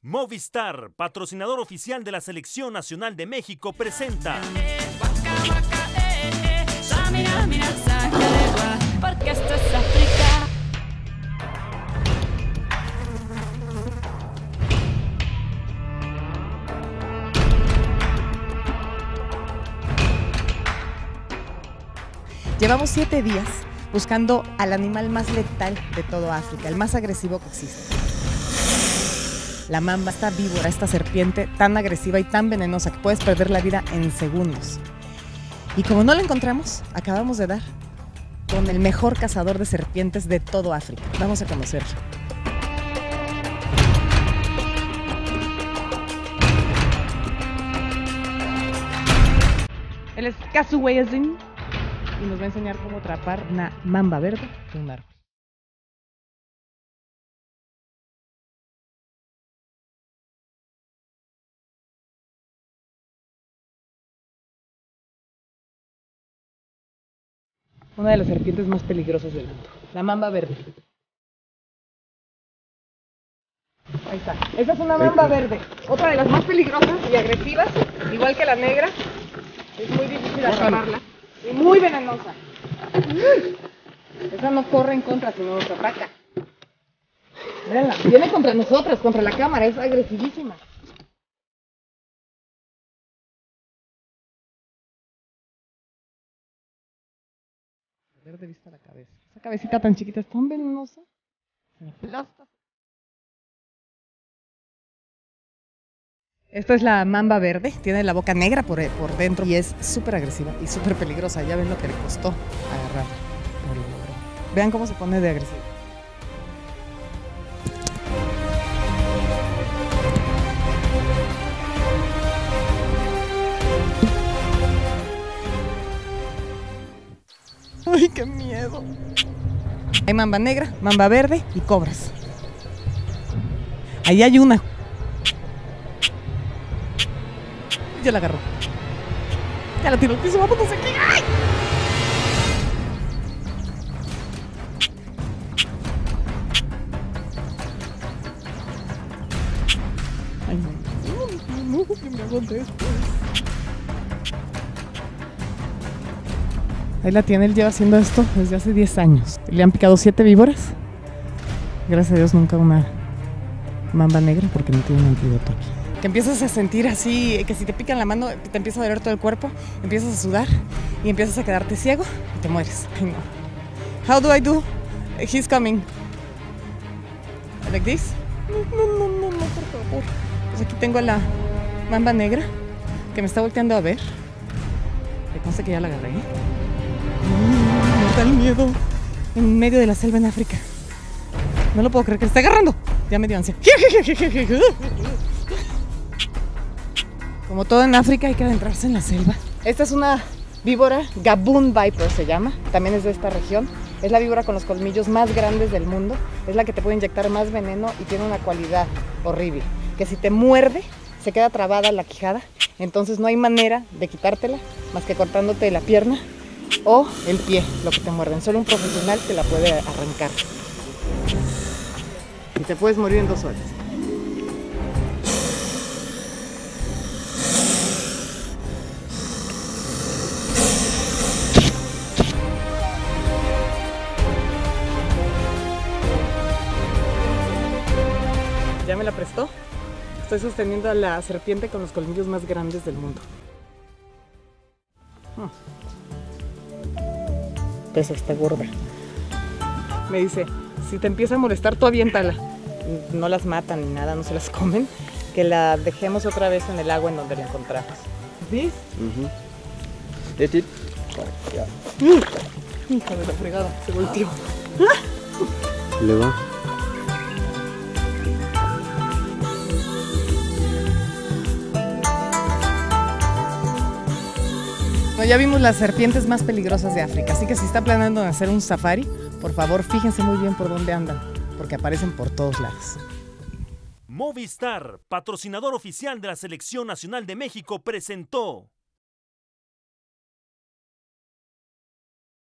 Movistar, patrocinador oficial de la Selección Nacional de México, presenta Porque esto es África. Llevamos 7 días buscando al animal más letal de todo África, el más agresivo que existe. La mamba, esta víbora, esta serpiente tan agresiva y tan venenosa que puedes perder la vida en segundos. Y como no la encontramos, acabamos de dar con el mejor cazador de serpientes de todo África. Vamos a conocerlo. Él es Kasuweyazin y nos va a enseñar cómo atrapar una mamba verde de un árbol. Una de las serpientes más peligrosas del mundo, la mamba verde. Ahí está. Esa es una mamba verde, otra de las más peligrosas y agresivas, igual que la negra. Es muy difícil atraparla y muy venenosa. Esa no corre en contra, sino nos ataca. Mírenla, viene contra nosotras, contra la cámara, es agresivísima. Perder de vista la cabeza. Esa cabecita tan chiquita es tan venenosa. Se me aplasta. Esta es la mamba verde, tiene la boca negra por dentro y es súper agresiva y súper peligrosa. Ya ven lo que le costó agarrarla. No lo logró. Vean cómo se pone de agresiva. ¡Ay, qué miedo! Hay mamba negra, mamba verde y cobras. Ahí hay una. Ya la agarró. Ya la tiró al piso, vámonos aquí. ¡Ay! Ay, no, que me aguante después. Ahí la tiene, él lleva haciendo esto desde hace 10 años. Le han picado 7 víboras. Gracias a Dios nunca una mamba negra porque no tiene un antídoto. Que empiezas a sentir así, que si te pican la mano te empieza a doler todo el cuerpo, empiezas a sudar y empiezas a quedarte ciego y te mueres. Ay, no. How do I do? He's coming. Like this? No, por favor. Pues aquí tengo a la mamba negra que me está volteando a ver. Me consta que ya la agarré. Me da el miedo. En medio de la selva en África. No lo puedo creer que me está agarrando. Ya me dio ansia. Como todo en África hay que adentrarse en la selva. Esta es una víbora, Gaboon Viper se llama, también es de esta región. Es la víbora con los colmillos más grandes del mundo. Es la que te puede inyectar más veneno y tiene una cualidad horrible. Que si te muerde, se queda trabada la quijada. Entonces no hay manera de quitártela más que cortándote la pierna o el pie, lo que te muerden. Solo un profesional te la puede arrancar. Y te puedes morir en 2 horas. Ya me la prestó. Estoy sosteniendo a la serpiente con los colmillos más grandes del mundo. Pues está gorda. Me dice, si te empieza a molestar, tú aviéntala. No las matan ni nada, no se las comen. Que la dejemos otra vez en el agua en donde la encontramos. ¿Ves? That's it. Hija de la fregada, se volteó. Le va. Bueno, ya vimos las serpientes más peligrosas de África, así que si está planeando hacer un safari, por favor fíjense muy bien por dónde andan, porque aparecen por todos lados. Movistar, patrocinador oficial de la Selección Nacional de México, presentó